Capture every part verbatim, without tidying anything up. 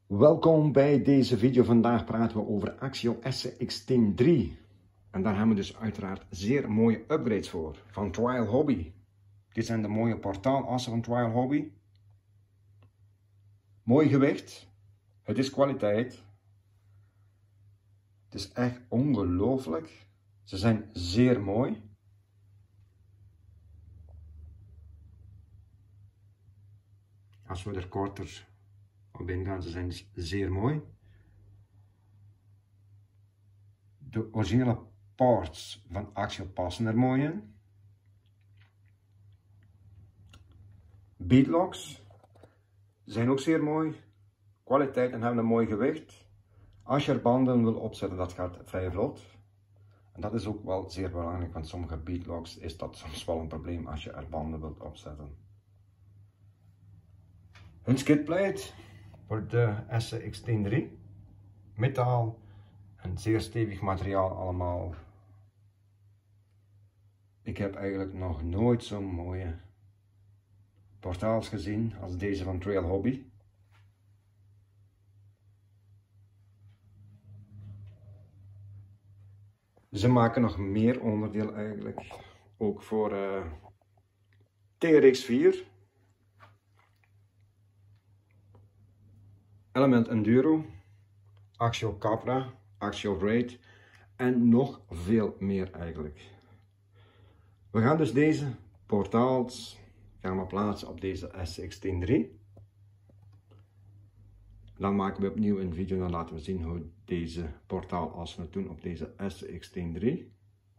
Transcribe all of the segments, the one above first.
Welkom bij deze video. Vandaag praten we over Axial S C X tien drie. En daar hebben we dus uiteraard zeer mooie upgrades voor. Van Trial Hobby. Dit zijn de mooie portaalassen van Trial Hobby. Mooi gewicht. Het is kwaliteit. Het is echt ongelooflijk. Ze zijn zeer mooi. Als we er korter op ingaan, ze zijn dus zeer mooi. De originele parts van Axial passen er mooi in. Beadlocks zijn ook zeer mooi. Kwaliteit en hebben een mooi gewicht. Als je er banden wil opzetten, dat gaat vrij vlot. En dat is ook wel zeer belangrijk, want sommige beadlocks is dat soms wel een probleem als je er banden wilt opzetten. Hun skidplate voor de S C X tien drie. Metaal en zeer stevig materiaal allemaal. Ik heb eigenlijk nog nooit zo'n mooie portaals gezien als deze van Trial Hobby. Ze maken nog meer onderdeel eigenlijk, ook voor uh, T R X vier, Element Enduro, Axial Capra, Axial Raid en nog veel meer eigenlijk. We gaan dus deze portaals gaan we plaatsen op deze S C X tien drie. Dan maken we opnieuw een video en dan laten we zien hoe deze portaalassen het doen op deze S C X tien drie.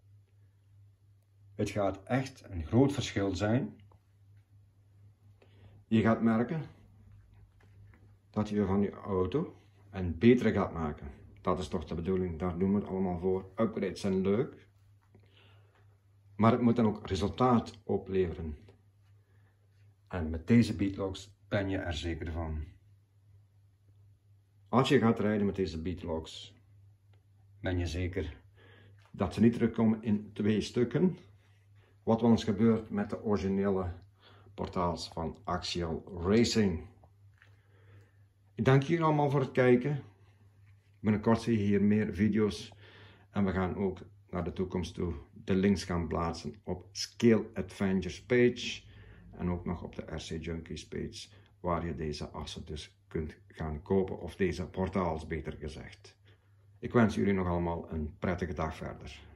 Het gaat echt een groot verschil zijn. Je gaat merken dat je van je auto een betere gaat maken. Dat is toch de bedoeling, daar doen we het allemaal voor. Upgrades zijn leuk, maar het moet dan ook resultaat opleveren. En met deze beadlocks ben je er zeker van. Als je gaat rijden met deze beadlocks, ben je zeker dat ze niet terugkomen in twee stukken. Wat wel eens gebeurt met de originele portaals van Axial Racing. Ik dank jullie allemaal voor het kijken. Binnenkort zie je hier meer video's. En we gaan ook naar de toekomst toe de links gaan plaatsen op Scale Adventures page. En ook nog op de R C Junkies page. Waar je deze assen dus kunt gaan kopen. Of deze portaals beter gezegd. Ik wens jullie nog allemaal een prettige dag verder.